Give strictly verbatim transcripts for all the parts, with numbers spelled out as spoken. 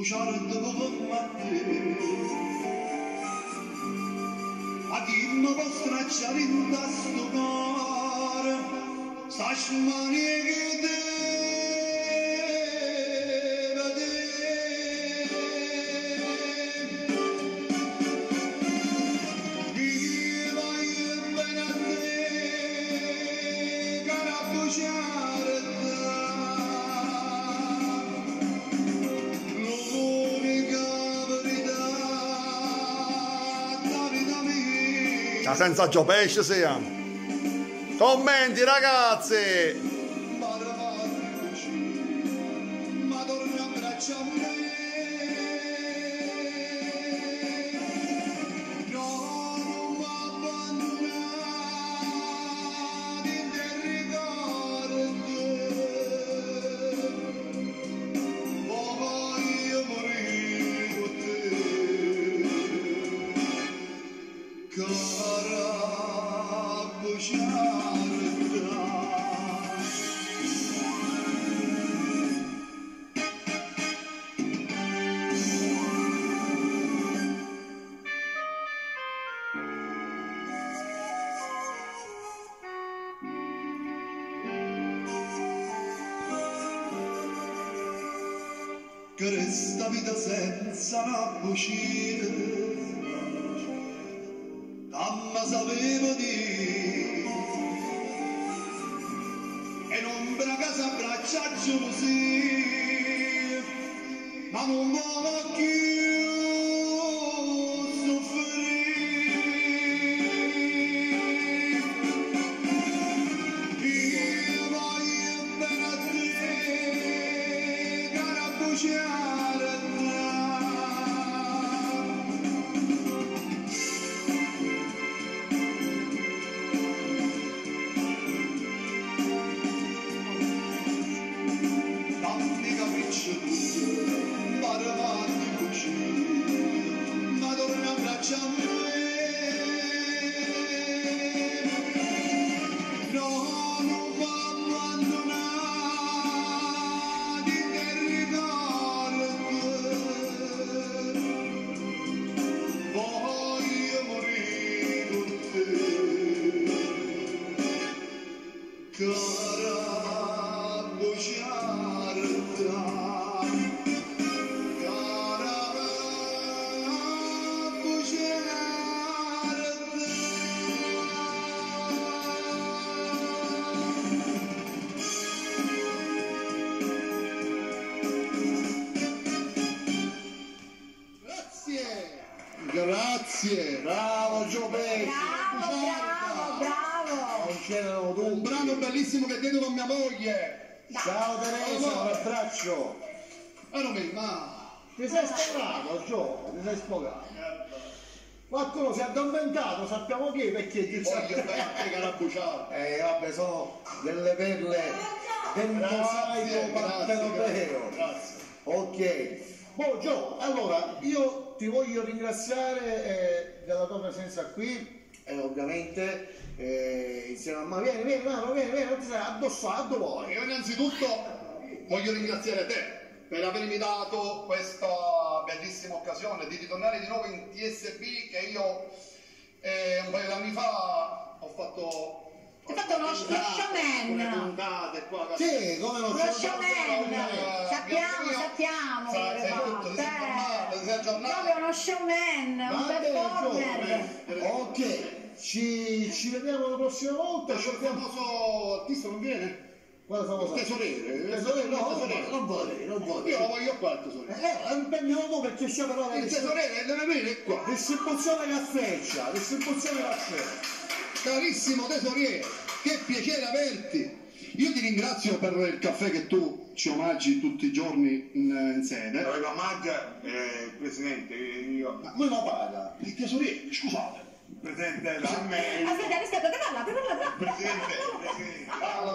Uçardı bulunmadı Adimma vostra ciarinda stunar Saçmaniye gidemedi Bir bayım ben adı Kara buşardı Ma senza Gio Pesce siamo. Commenti ragazzi. Questa vita senza una uscire, mamma sapevo di, e non per la casa abbracciarci così, ma non voglio più soffrire. Io voglio bene a te, cara buccia. Grazie, bravo Gio Pesce. Bravo, bravo, bravo. C'erano tutti. Un brano bellissimo che dedico con mia moglie. Ciao Teresa, un abbraccio. Ma non mi ma Ti sei spogato, Gio? Ti sei spogato. Qualcuno si è addormentato, sappiamo chi, perché ti voglio bene carabuciato. Eh vabbè, sono delle perle del mosaico partenopeo. Grazie. Ok. Boh Gio, allora io ti voglio ringraziare eh, della tua presenza qui e ovviamente eh, insieme a me. Vieni, vieni, Mano, vieni, vieni, non ti sei addossato vuoi. Io innanzitutto voglio ringraziare te per avermi dato questa bellissima occasione di ritornare di nuovo in T S B che io eh, un paio di anni fa ho fatto. Hai fatto uno showman. Sì, come non uno showman. Sappiamo, sappiamo che l'hai fatto. Proprio uno showman, un performer. Ok, ci, ci vediamo la prossima volta. Il famoso artista non viene? Quale famoso? Il tesoriere. Tesoriere? No, non vorrei, non vorrei. Io lo voglio qua il tesoriere. Eh, impegniamo tu perché c'è però il tesoriere deve venire qua. Distribuzione caffeccia, distribuzione caffè. Carissimo tesoriere, che piacere averti. Io ti ringrazio per il caffè che tu ci omaggi tutti i giorni in, in sede. Lo omaggia eh, il presidente, io. Ma lui lo paga. Il tesoriere, scusate. Il presidente da me. Aspetta, aspetta, parla, parla, parla. Presidente, presidente.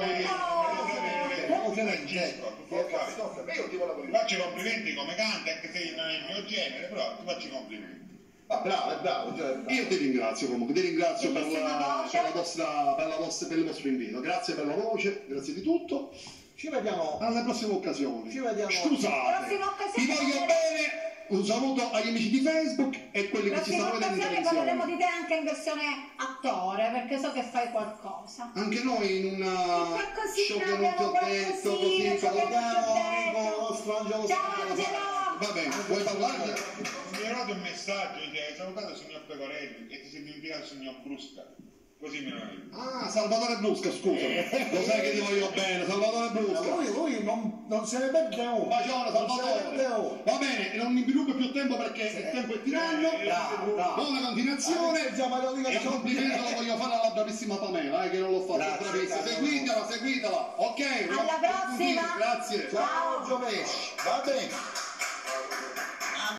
Io ti volevo dire. Faccio i complimenti come canta, anche se non è il mio genere, però ti faccio i complimenti. Ah, bravo, bravo, bravo. Io ti ringrazio comunque, ti ringrazio per, la, per, la vostra, per, la vostra, per il vostro invito, grazie per la voce, grazie di tutto Ci vediamo. Alla prossima occasione. Ci vediamo. Scusate. Prossima occasione. Vi voglio bene. Un saluto agli amici di Facebook e quelli che ci stanno vedendo in televisione. Parleremo di te anche in versione attore, perché so che fai qualcosa. Anche noi in una show che non ti ho detto, così Ciao Angelo! Va bene, vuoi parlare? Mi è arrivato un messaggio che hai salutato il signor Pecorelli e ti sei dimenticato il signor Brusca. Così me lo dico. Ah, Salvatore Brusca, scusa. Lo sai che ti voglio bene, Salvatore Brusca. Lui, lui non, non se ne perde uno. Un bacione, Salvatore. uno. Va bene, non mi rubo più tempo perché sì. Il tempo è tiranno. Bravo, bravo. Buona continuazione. Ah, e il complimento lo voglio fare alla bravissima Pamela, eh, che non l'ho fatto. Grazie, Bravissima. Seguitela, seguitela. Ok. Alla prossima. Grazie. Ciao Giovesci. Va bene.